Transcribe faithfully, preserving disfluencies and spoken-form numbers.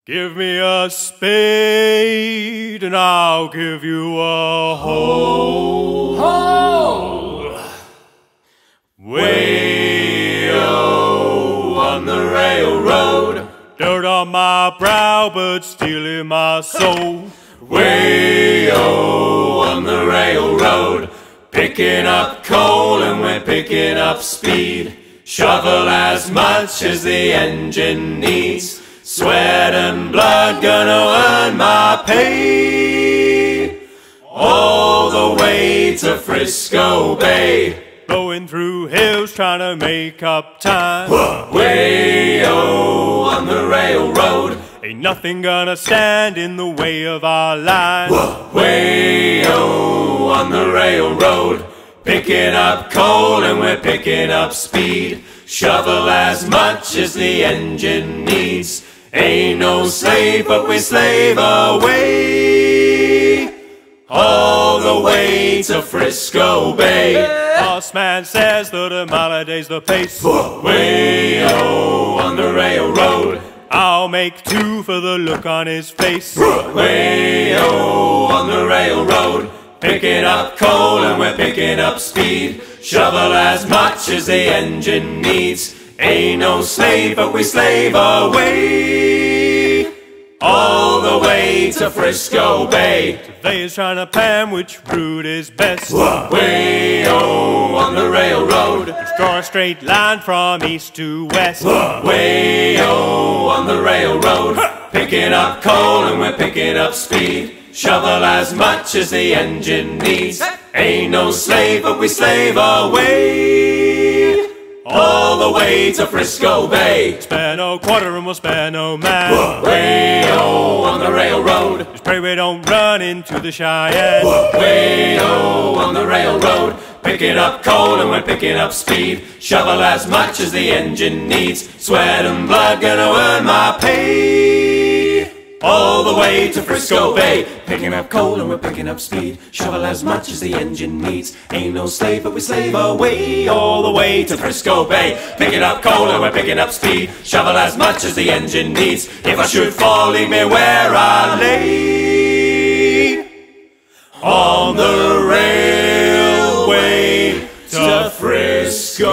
Give me a spade and I'll give you a hole. Hole! Way-o on the railroad, dirt on my brow but steel in my soul. Way-o on the railroad, picking up coal and we're picking up speed. Shovel as much as the engine needs, sweat and blood gonna earn my pay. All the way to Frisco Bay, blowing through hills trying to make up time. Way-o on the railroad, ain't nothing gonna stand in the way of our line. Way-o on the railroad, picking up coal and we're picking up speed. Shovel as much as the engine needs, ain't no slave but we slave away. All the way to Frisco Bay. Boss man says that a mile a day's the pace. Way-o on the railroad, I'll make two for the look on his face. Way-o on the railroad, picking up coal and we're picking up speed. Shovel as much as the engine needs, ain't no slave but we slave away. All the way to Frisco Bay. They is trying to plan which route is best. Way-o on the railroad, let's draw a straight line from east to west. Way-o on the railroad, picking up coal and we're picking up speed. Shovel as much as the engine needs, ain't no slave but we slave away. All the way to Frisco Bay. Spare no quarter and we'll spare no man. Way-o on the railroad, just pray we don't run into the Cheyenne. Way-o on the railroad, picking up coal and we're picking up speed. Shovel as much as the engine needs, sweat and blood gonna earn my pay. All the way to Frisco Bay, picking up coal and we're picking up speed. Shovel as much as the engine needs, ain't no slave but we slave away. All the way to Frisco Bay, picking up coal and we're picking up speed. Shovel as much as the engine needs, if I should fall, leave me where I lay. On the railway to Frisco